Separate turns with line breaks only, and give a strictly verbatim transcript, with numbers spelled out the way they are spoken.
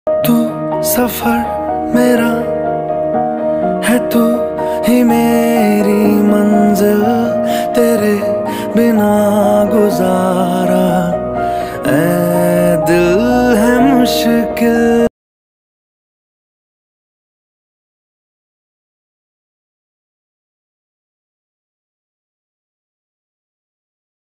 तू सफर मेरा है, तू ही मेरी मंजिल, तेरे बिना गुजारा ऐ दिल है मुश्किल।